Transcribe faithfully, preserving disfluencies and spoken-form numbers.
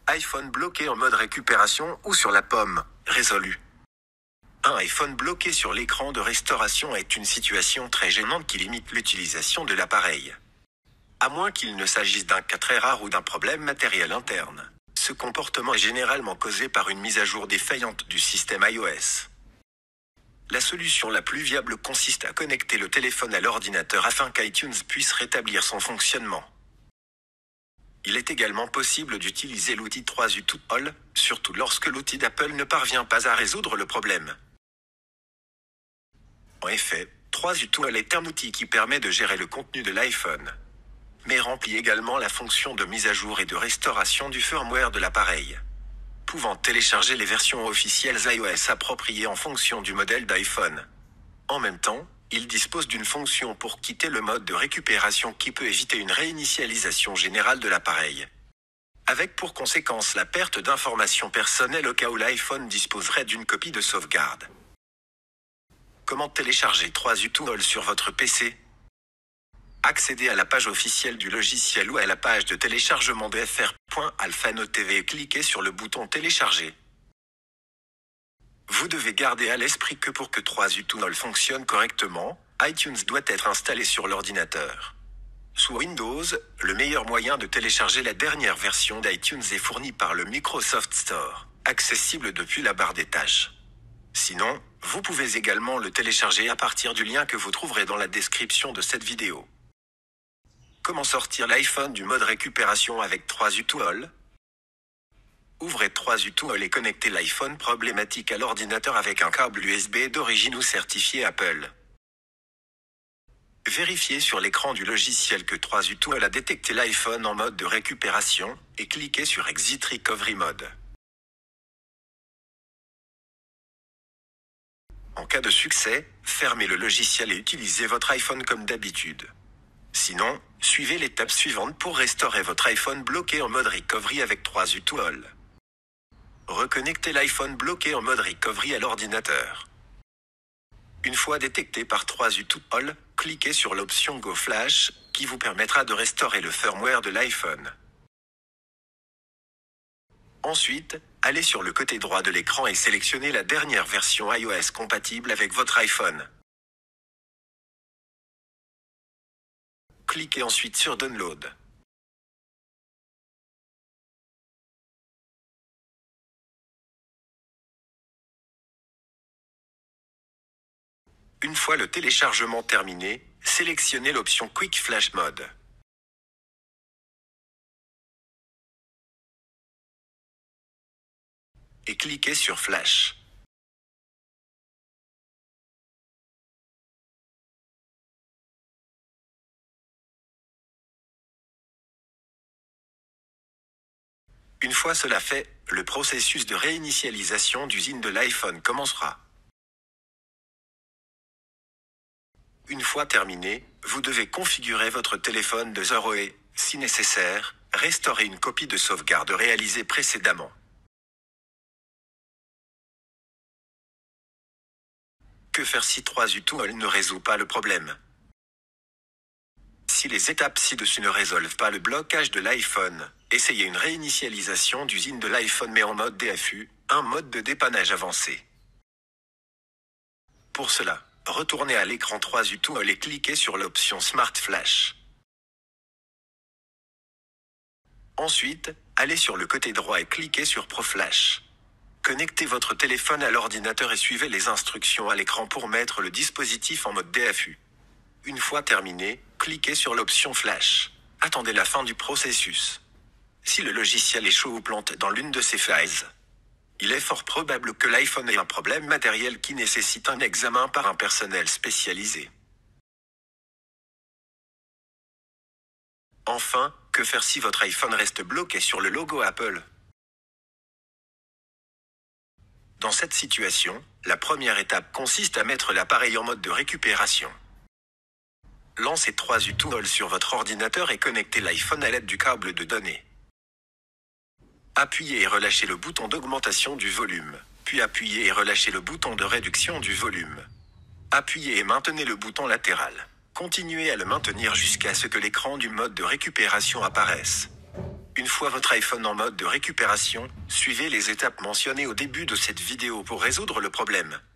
iPhone bloqué en mode récupération ou sur la pomme, résolu. Un iPhone bloqué sur l'écran de restauration est une situation très gênante qui limite l'utilisation de l'appareil. À moins qu'il ne s'agisse d'un cas très rare ou d'un problème matériel interne. Ce comportement est généralement causé par une mise à jour défaillante du système iOS. La solution la plus viable consiste à connecter le téléphone à l'ordinateur afin qu'iTunes puisse rétablir son fonctionnement. Il est également possible d'utiliser l'outil trois U To All, surtout lorsque l'outil d'Apple ne parvient pas à résoudre le problème. En effet, trois U To All est un outil qui permet de gérer le contenu de l'iPhone, mais remplit également la fonction de mise à jour et de restauration du firmware de l'appareil, pouvant télécharger les versions officielles iOS appropriées en fonction du modèle d'iPhone. En même temps, il dispose d'une fonction pour quitter le mode de récupération qui peut éviter une réinitialisation générale de l'appareil, avec pour conséquence la perte d'informations personnelles au cas où l'iPhone disposerait d'une copie de sauvegarde. Comment télécharger trois U To All sur votre P C? Accédez à la page officielle du logiciel ou à la page de téléchargement de f r point alphanote T V et cliquez sur le bouton télécharger. Vous devez garder à l'esprit que pour que trois U To All fonctionne correctement, iTunes doit être installé sur l'ordinateur. Sous Windows, le meilleur moyen de télécharger la dernière version d'iTunes est fourni par le Microsoft Store, accessible depuis la barre des tâches. Sinon, vous pouvez également le télécharger à partir du lien que vous trouverez dans la description de cette vidéo. Comment sortir l'iPhone du mode récupération avec trois U To All? Ouvrez trois U To All et connectez l'iPhone problématique à l'ordinateur avec un câble U S B d'origine ou certifié Apple. Vérifiez sur l'écran du logiciel que trois U To All a détecté l'iPhone en mode de récupération et cliquez sur Exit Recovery Mode. En cas de succès, fermez le logiciel et utilisez votre iPhone comme d'habitude. Sinon, suivez l'étape suivante pour restaurer votre iPhone bloqué en mode recovery avec trois U To All. Reconnectez l'iPhone bloqué en mode recovery à l'ordinateur. Une fois détecté par trois U To All, cliquez sur l'option Go Flash, qui vous permettra de restaurer le firmware de l'iPhone. Ensuite, allez sur le côté droit de l'écran et sélectionnez la dernière version iOS compatible avec votre iPhone. Cliquez ensuite sur Download. Une fois le téléchargement terminé, sélectionnez l'option Quick Flash Mode. Et cliquez sur Flash. Une fois cela fait, le processus de réinitialisation d'usine de l'iPhone commencera. Une fois terminé, vous devez configurer votre téléphone de zéro et, si nécessaire, restaurer une copie de sauvegarde réalisée précédemment. Que faire si trois U To All ne résout pas le problème? Si les étapes ci-dessus ne résolvent pas le blocage de l'iPhone, essayez une réinitialisation d'usine de l'iPhone mais en mode D F U, un mode de dépannage avancé. Pour cela, retournez à l'écran trois U To All et cliquez sur l'option Smart Flash. Ensuite, allez sur le côté droit et cliquez sur Pro Flash. Connectez votre téléphone à l'ordinateur et suivez les instructions à l'écran pour mettre le dispositif en mode D F U. Une fois terminé, cliquez sur l'option Flash. Attendez la fin du processus. Si le logiciel échoue ou plante dans l'une de ces phases, il est fort probable que l'iPhone ait un problème matériel qui nécessite un examen par un personnel spécialisé. Enfin, que faire si votre iPhone reste bloqué sur le logo Apple? Dans cette situation, la première étape consiste à mettre l'appareil en mode de récupération. Lancez trois U To All sur votre ordinateur et connectez l'iPhone à l'aide du câble de données. Appuyez et relâchez le bouton d'augmentation du volume, puis appuyez et relâchez le bouton de réduction du volume. Appuyez et maintenez le bouton latéral. Continuez à le maintenir jusqu'à ce que l'écran du mode de récupération apparaisse. Une fois votre iPhone en mode de récupération, suivez les étapes mentionnées au début de cette vidéo pour résoudre le problème.